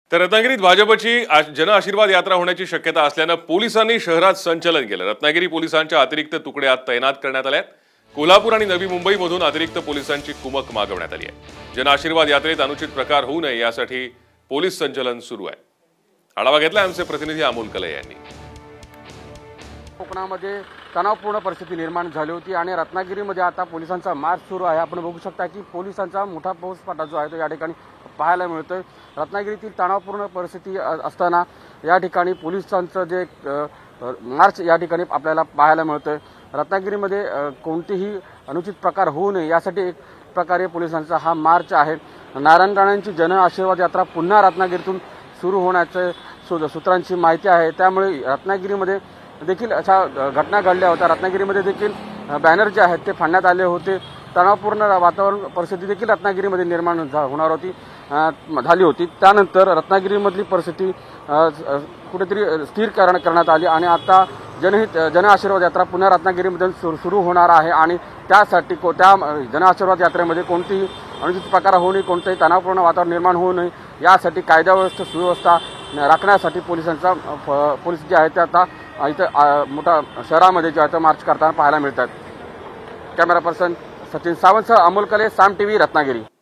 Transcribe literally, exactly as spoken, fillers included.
तर रत्नागिरीत भाजपची जनआशीर्वाद यात्रा होण्याची शक्यता असल्याने पोलिसांनी शहरात संचलन केलं। रत्नागिरी पोलिसांच्या अतिरिक्त तुकड्या तैनात करण्यात आल्या। कोल्हापूर आणि नवी मुंबईमधून अतिरिक्त पोलिसांची कुमक मागवण्यात आली आहे। जनआशीर्वाद यात्रेत अनुचित प्रकार होऊ नये यासाठी पोलीस संचलन सुरू आहे। आढावा घेतला आमचे प्रतिनिधी अमोल कले यांनी। कोकणामध्ये तणावपूर्ण परिस्थिती निर्माण झाली होती आणि रत्नागिरीमध्ये आता पोलिसांचा मार्च सुरू आहे। आपण बघू शकता की पोलिसांचा मोठा फौजफाटा जो आहे तो या ठिकाणी पाहायला मिळतोय। रत्नागिरीतील तणावपूर्ण परिस्थिती असताना या ठिकाणी पोलिसांचं जे मार्च या ठिकाणी आपल्याला पाहायला मिळतोय। रत्नागिरीमध्ये कोणतेही अनुचित प्रकार होऊ नये यासाठी एक प्रकारे पोलिसांचा हा मार्च आहे। नारायण राणेंची जनआशीर्वाद यात्रा पुन्हा रत्नागिरीतून सुरू होण्याचे सूत्रांची माहिती आहे। त्यामुळे रत्नागिरीमध्ये देखील अशा घटना घडल्या होत्या। रत्नागिरीमध्ये देखील बॅनर जे आहेत ते फाडण्यात आले होते। तणावपूर्ण वातावरण परिस्थिती देखील रत्नागिरीमध्ये निर्माण होणार होती झाली होती। त्यानंतर रत्नागिरीमधली परिस्थिती कुठेतरी स्थिर करण्यात आली आणि आता जनहित जनआशीर्वाद यात्रा पुन्हा रत्नागिरीमध्ये सुरू होणार आहे आणि त्यासाठी त्या जनआशीर्वाद यात्रेमध्ये कोणतीही अनुचित प्रकार होऊ नये, कोणतेही तणावपूर्ण वातावरण निर्माण होऊ नये यासाठी कायदा व्यवस्था सुव्यवस्था राखण्यासाठी पोलिसांचा पोलीस जे आहेत ते आता इथं मोठा शहरामध्ये जे आहे मार्च करताना पाहायला मिळतात। कॅमेरा पर्सन सचिन सावंतसह अमोल कले, साम टीव्ही, रत्नागिरी।